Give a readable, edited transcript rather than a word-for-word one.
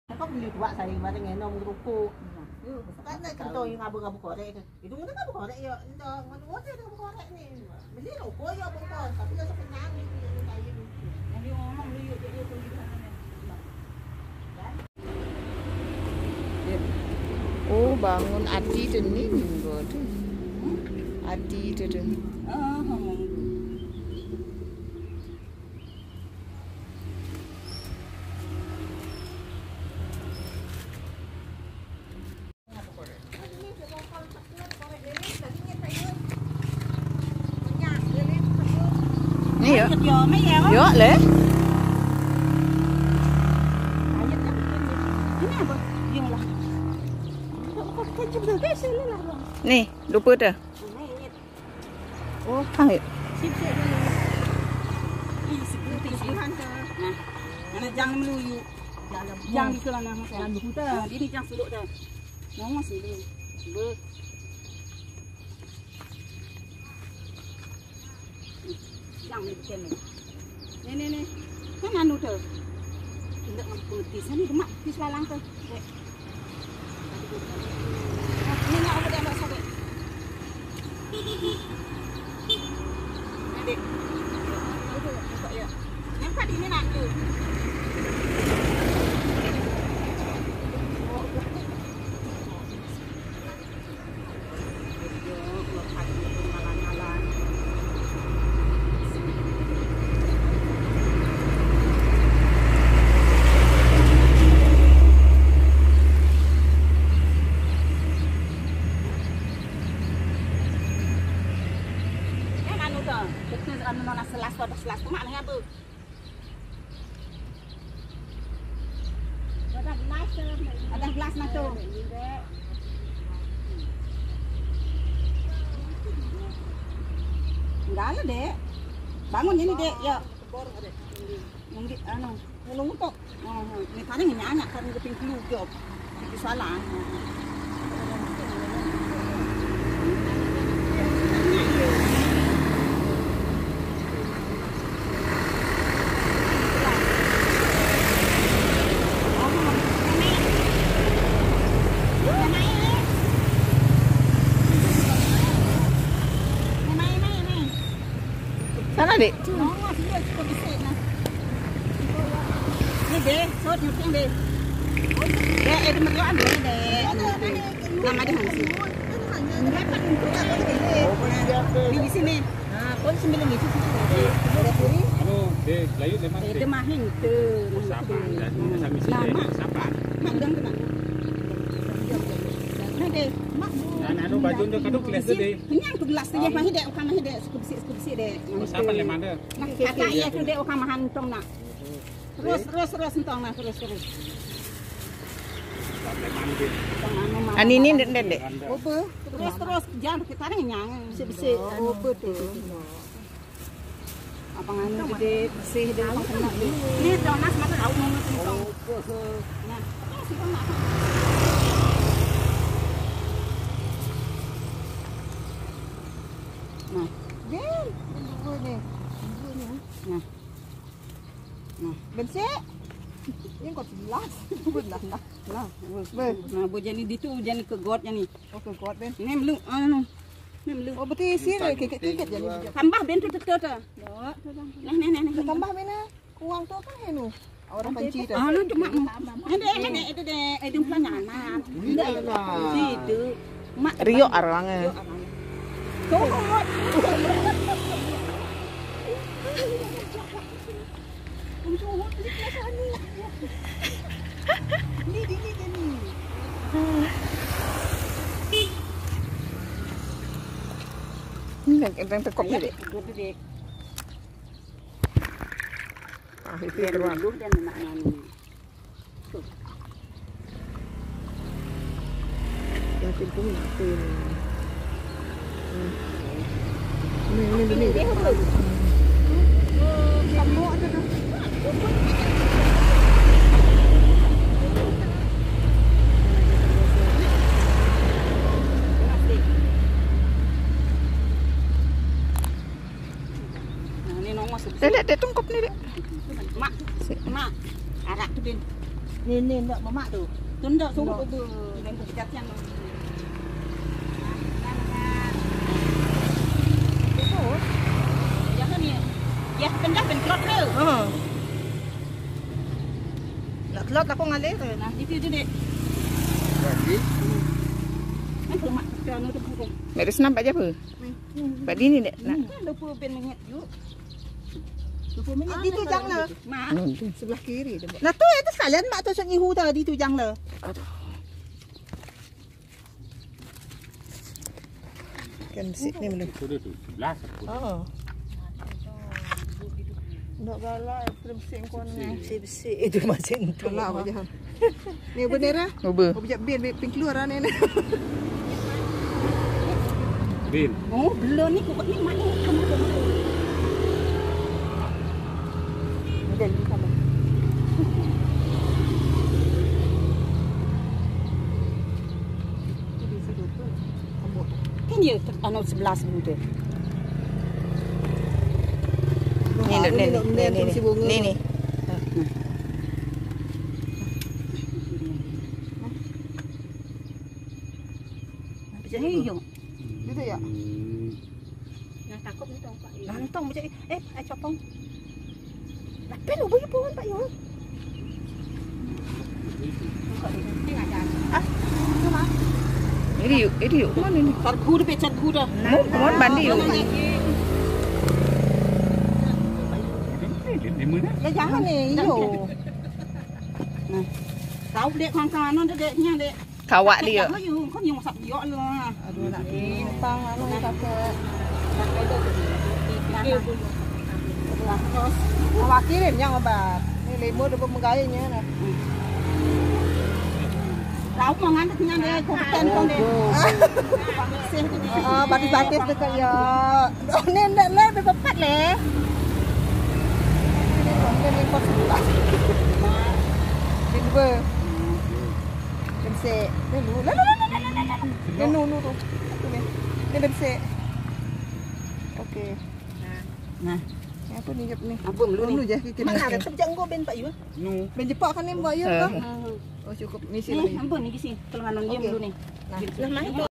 Kok beli dua saya bareng ngenom ngerupuk. Kan kanto yung ngabo-ngabo korek. Itu muna ngabo korek yo. Ito, ngabo korek nih. Beli rokok yo bungkol, tapi yo sa kenyang gitu tayo. Yang ngomong lu yuk dia tuh gitu. Oh, bangun Adi dening nggo. Adi dening. Ini ya. Ya, Le. Nih, lupa dah. Oh, hang. Jangan meluyu. Jangan di kelana makan. Ini jangan suluk dah. Mau masih ni. Jangan bikin ni. Ni. Kan anu tu. Tidak mampu tis ni demak tis lalang tu. Ni nak apa dia nak sabit. Adik. Yang tadi ni nak tu. Selas tu maknanya apa? Ada gelas nak tu. Enggak ada dek. Bangun ini dek, ya. Mungkin anu, nulung tu. Ni tadi nyanyi kan keping keluar job. Itu salah. Sana, Dek. Ni dek, sot nyuting dek. Dek, ada merluan dek. Nama dia Hansi. Di sini. Kau sembilan itu sih. Anu, dek, layu lemah. Dia mahin tu. Siapa? Lama. Siapa? Mak dang kena. Nah dek, mak. Anu baju tu kaduk kelas tu dek. Kenyang tu gelas tu je mahin dek, ukang mahin dek, skup dek. Siapa lemah dia? Nak kata ia tu dek ukang mahan tong nak. Terus entong nak terus. Ani ni Dek. Apa? Terus jangan kita ni nyang. Bersih. Apa tu? Apa nganu gede bersih dia kena. Ni donas mata tahu mau entong. Nah, simpan nak. Nah, Del, dua ni. Nah. Bersih. Yang kau sebelas. Belah. Nah, jadi itu jadi ke got ni. Oh, ke got ben. Ni meluk anu. Ni meluk. Oh, betul isi le kekek jadi. Tambah ben tu. Ni. Tambah ben kuang tu kan henu. Orang panci tu. Anu cuma. Ini itu deh, itu pelanyanan. Itu. Mak Rio arangnya. Tolong. Ini yang tekok ni dek. Ah, itu keluar. Dan nak nani. Yang pintu ni. Ini. Kamu ada tu. Ni nongos. Dek tungkop ni dek. Mak. Arak tu bin. Ni ndak mamak tu. Tu ndak sungguh tu. Yang kejadian tu. Jangan ni. Ya, pendah penklot tu. Nak kelot aku ngalih tu. Nah, itu je dek. Lagi. Kan mak piano tu buku. Mek senam pak apa? Pak ni dek nak. Kan 20 ben minit yuk. 20 minit di tu jang le. Mak. Sebelah kiri tu. Nah tu itu sekalian mak tu sang ihu dah di tu jang le. Kan sit ni boleh. Itu dia tu 11 aku. Oh. Ndak galak bersih kon ni. Bersih itu macam tu. Galak aja. Ni bendera. Uber. Oh bijak bin keluar ni. Bin. Oh, belum ni kok ni mana kamu tu. Ada ni sama. Di situ tu. Kamu. Kan dia anu 11 dulu tu. Ni ni. Jadi yo. Gitu ya. Yang takut ni tong Pak. Nantong macam copong. Lapel lu boleh pohon Pak yo. Ini yuk. Mana ni? Cargu dah cargu dah. Mohon bandi yuk. Lima dah. Ya jangan ni, yo. Nah. Tahu dek kawan-kawan tu deknya dek. Kawak dia. Kau yung kau yung sak yo lu. Aduh nak timpang anu kata. Awak kirim yang obat. Ni lemur dapat menggayanya nah. Tahu mangan tu nya dek kompeten kau dek. Batis-batis dekat ya. Ni ndak le bepat le. Ni kau sudah. Bingo. Bense. Ni lu. Ni nu tu. Ni bense. Okey. Nah. Apa ni jap ni? Apa belum ni? je kita. Mana ada terjanggu ben Pak Yu? Nu. Ben Jepang kan ni buat ya ke? Oh cukup ni sini. Ni ampun ni kisi. Tolong anon dia dulu ni. Nah,